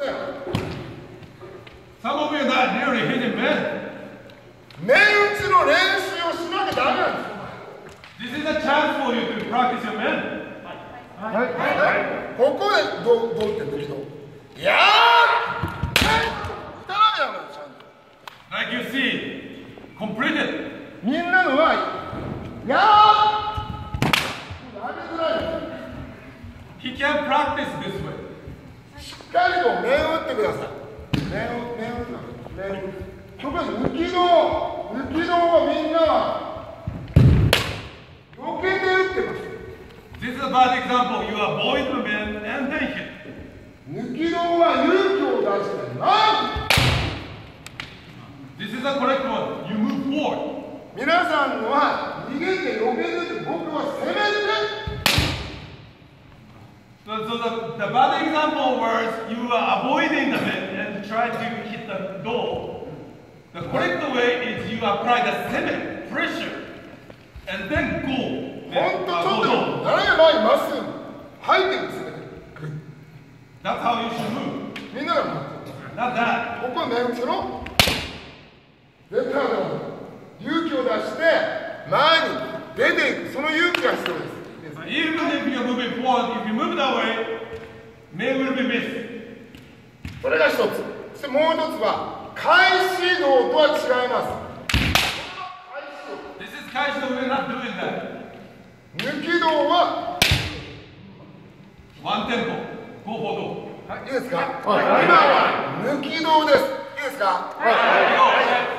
やん。 Some of you are not really hitting men. 面打ちの練習をしなきゃダメなんです。 This is a chance for you to practice your men. ここでどうって抜きどう。いやー、打たなきゃダメだよ、ちゃんと。 Like you see, completed. みんなのは、いやー、投げづらい。 He can practice this way. しっかりと面打ってください。面打つ。特に抜き道をみんなは避けて打ってます。 This is a bad example. You avoid the man and then hit. 抜き道は勇気を出してない。 This is a correct one. You move forward. 皆さんのは逃げて避けてって僕は攻めて。 So the bad example was you are avoiding the man and try to hit the door. The correct way is you apply the semi pressure and then go. 本当ちょっと斜め前にまっすぐ入ってるんですね。 That's how you should move. みんなが Not that. ここは面打ちの絶対だ。勇気を出して前に出ていく、その勇気が必要です。 Even if you're moving forward, if you move that way, man will be missed. それが一つ。そしてもう一つは開始道とは違います。 This is Kaishido, we're not doing that. 抜き道は One tempo, go for door. いいですか。今は抜き道です。いいですか。 はい。